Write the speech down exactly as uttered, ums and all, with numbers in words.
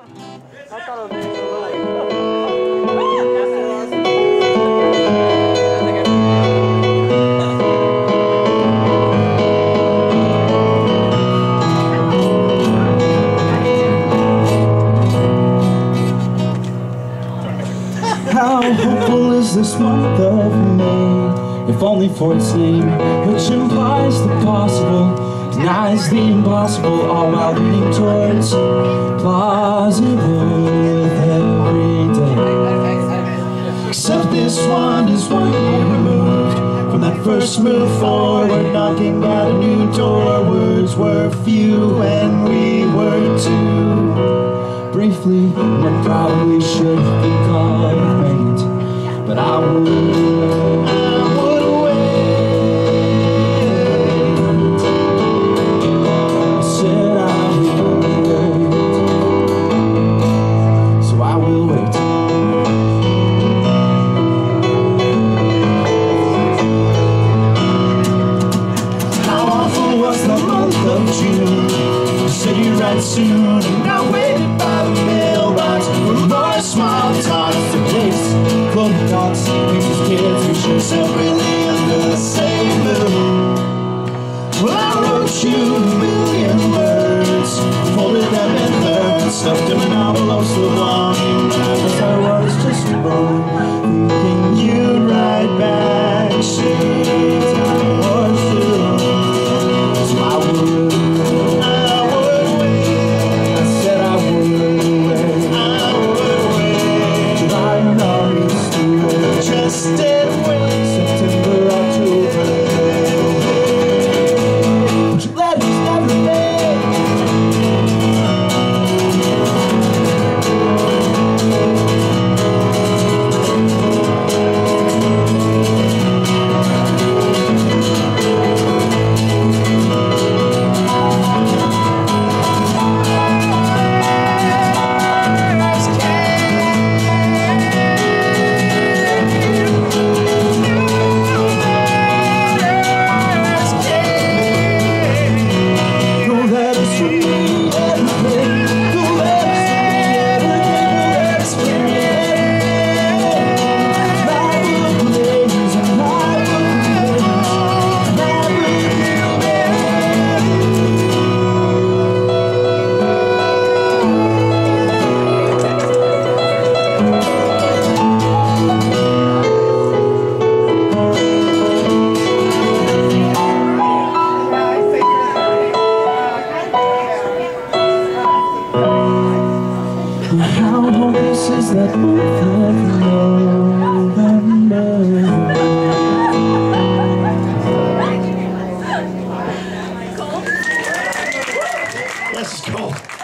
I thought it was Lily. How hopeful is this month of May, if only for its name, which implies the possible, denies the impossible, all while leading towards plausible with every day. Except this one is one year removed from that first move forward, knocking at a new door. Words were few and we were two. Briefly, what probably should be called fate, but I would, I would wait. I said I would wait, so I will wait. How awful was the month of June? You said you'd write soon, and I waited by the mailbox for more small talks to place clothing thoughts, pictures, kids, visions, really under the same mood. Well, I wrote you a million words, folded them in thirds, stuffed them in envelopes so long you as I was just a bone, thinking you'd write back soon. Time was through, so I would. September, October, would you let us have a day? How hopeless is that month of November? Yes, it's cold.